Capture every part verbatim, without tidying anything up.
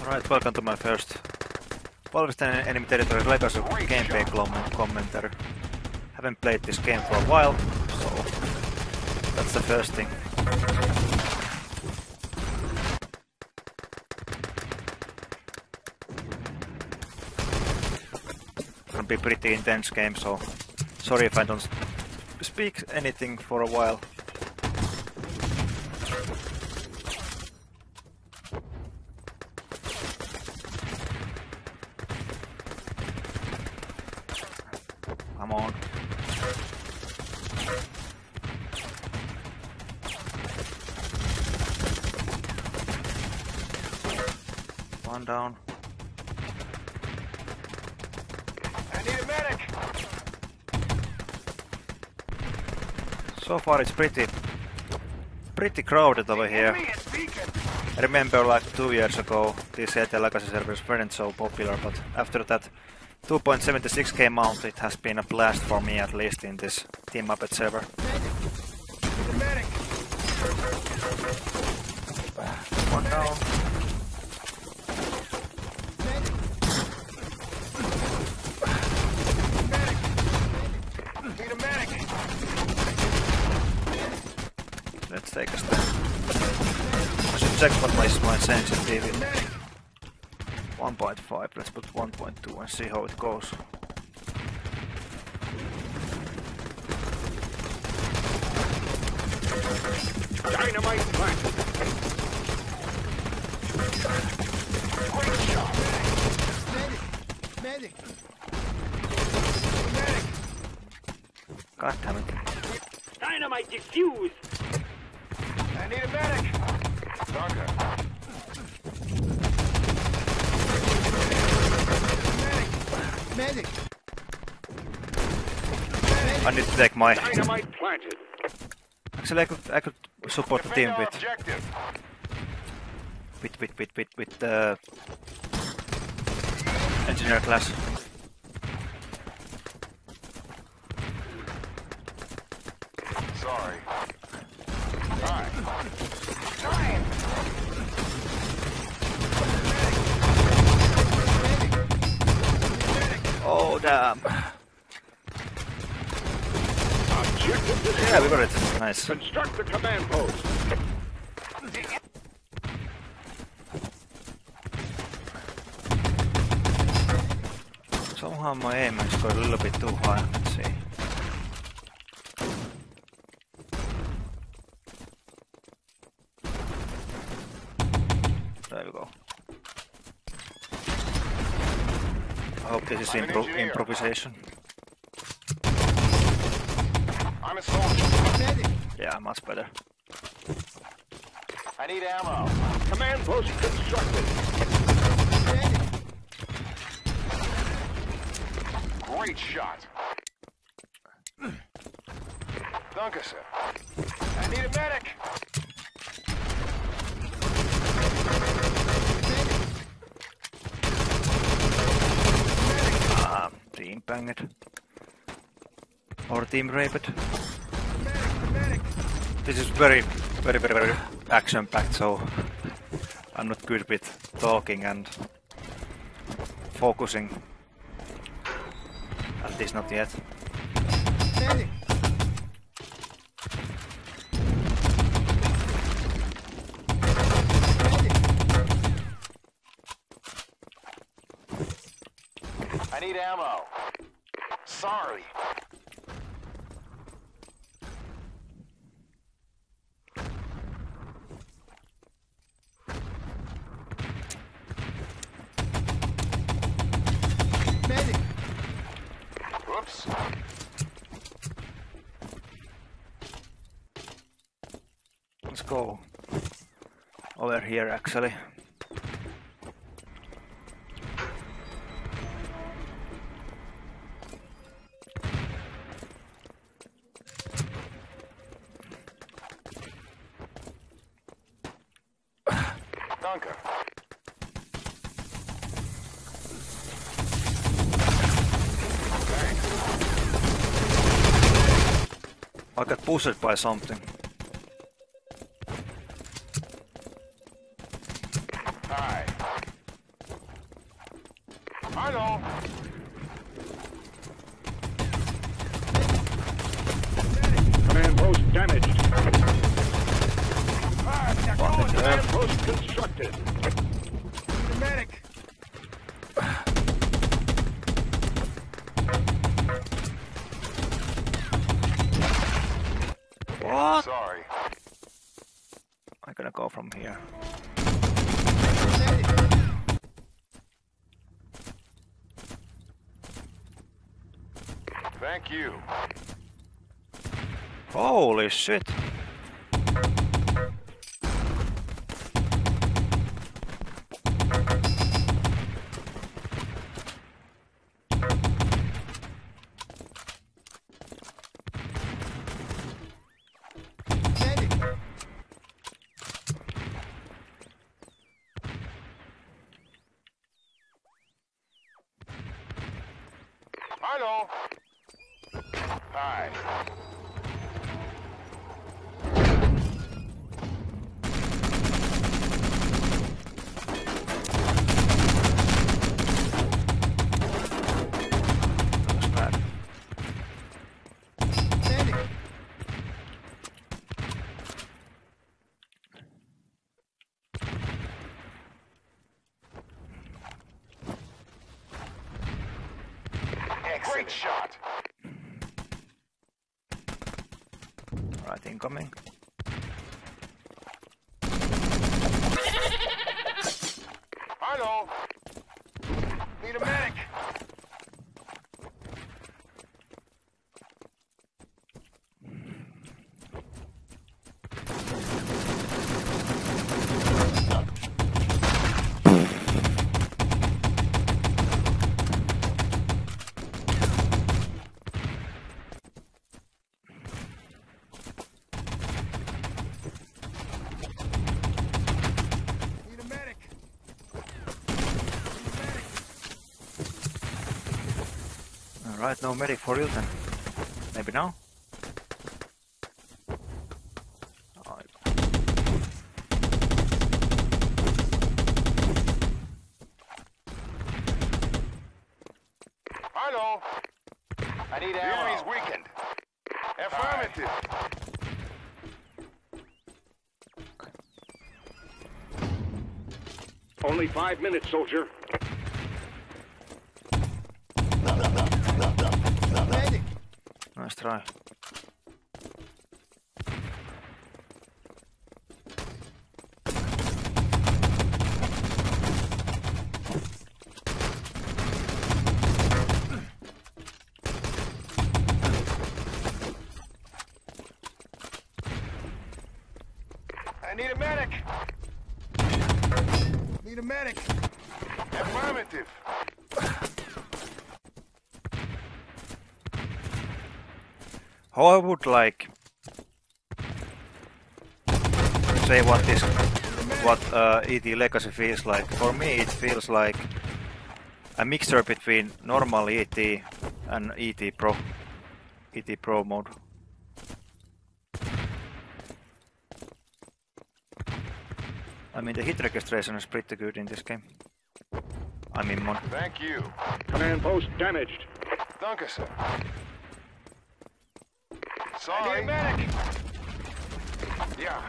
Alright, welcome to my first Wolfenstein Enemy Territory Legacy gameplay commentary. Haven't played this game for a while, so that's the first thing. Gonna be pretty intense game, so sorry if I don't speak anything for a while. Come on. One down. I need a medic. So far it's pretty pretty crowded over here. I remember like two years ago these Legacy servers weren't so popular, but after that two point seven six came out, it has been a blast for me, at least in this Team Muppet server. One down. Need a medic. Let's take a step. I should check what my, my sensitivity. one point five, let's put one point two and see how it goes. Dynamite planted. Great shot. Medic. Medic. Medic. God damn it. Dynamite diffuse. I need a medic. Doctor. Medic. I need to take my... Dynamite planted. Actually, I could, I could support the team with... Objective. with, with, with, with, with the... engineer class. Sorry. Time. Time. Oh, damn. Objective. Yeah, we got it. Nice. Construct the command post. Somehow my aim has got a little bit too high. Let's see. There we go. I hope this is impro improvisation. I'm a soldier. Yeah, much better. I need ammo. Command post constructed. Great shot. Danke, sir. I need a medic. Ah, team banged. Or team raped. This is very, very, very, very action-packed, so I'm not good with talking and focusing. At least not yet. Medic. I need ammo. Sorry. Medic. Whoops. Let's go over here, actually. Danke. I got pushed by something. Hi. Hallo. Command post damaged. Ah, ist ja Fucking gut. hell. Command post constructed. The medic. What? Sorry. I'm gonna go from here. Thank you. Holy shit! Hallo. Hi. That was bad. Great shot. Right, incoming. Hallo. Need a medic. Need a medic. Alright, no medic for you then. Maybe now? Oh, Hallo. I need ammo. The enemy's weakened. Affirmative. Only five minutes, soldier. nice try. I need a medic. Need a medic. Affirmative. How I would like say what this what uh, E T Legacy feels like. For me it feels like a mixture between normal E T and E T Pro. E T Pro mode. I mean the hit registration is pretty good in this game. I mean mod. Thank you. Command post damaged. Danke, sir. Sorry. I need a medic. Yeah.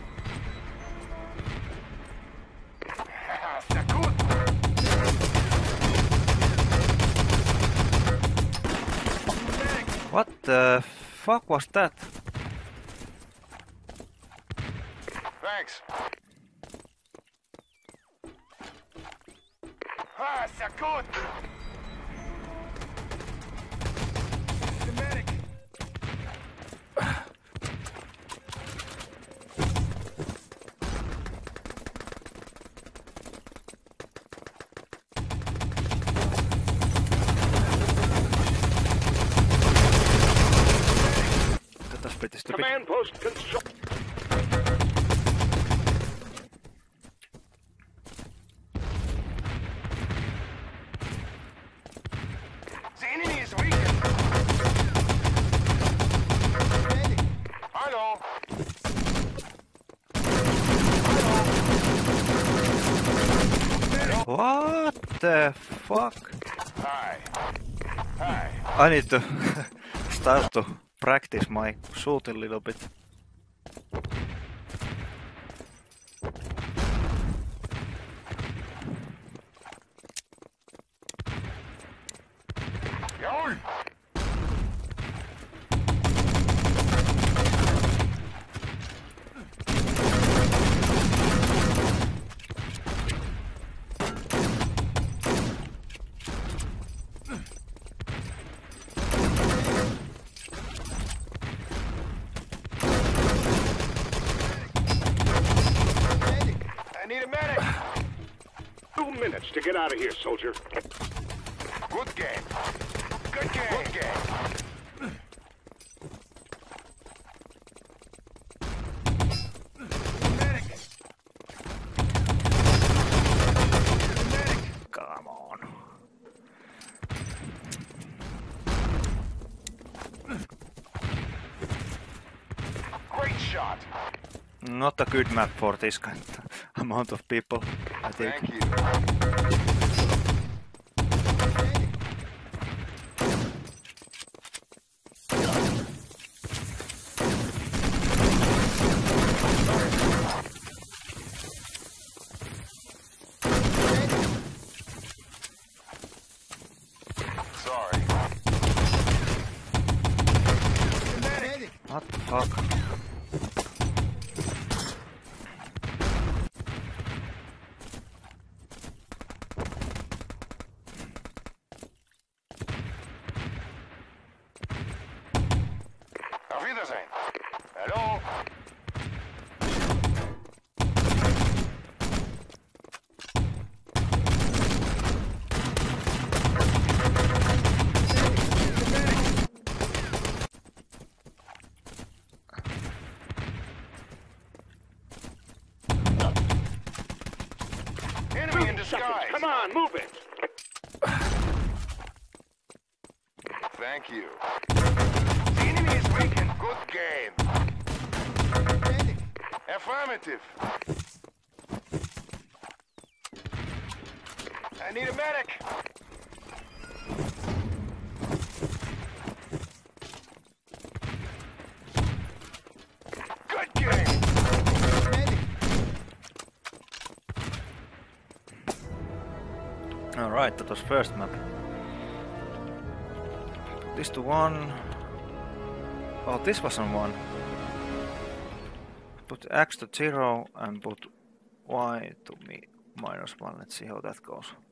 Ist ja gut. What the fuck was that? Thanks. Ah, ist ja gut. The medic. That was pretty stupid. Command post construct. The enemy is weakened. Hallo. What the fuck? Hi. Hi. I need to start to practice my shoot a little bit. Jawohl. I need a medic. Two minutes to get out of here, soldier. Good game. Good game. Good game. Medic. Medic. Come on. Great shot. Not a good map for this kind of amount of people, I think. Thank you. Sorry. What the fuck? Auf Wiedersehen. Hello. Enemy in disguise. Come on, move it. Thank you. The enemy is weakened. Good game. Affirmative. I need a medic. Good game. Alright, that was first map. Put this to one. Oh, this was on one. Put X to zero and put Y to me minus one. Let's see how that goes.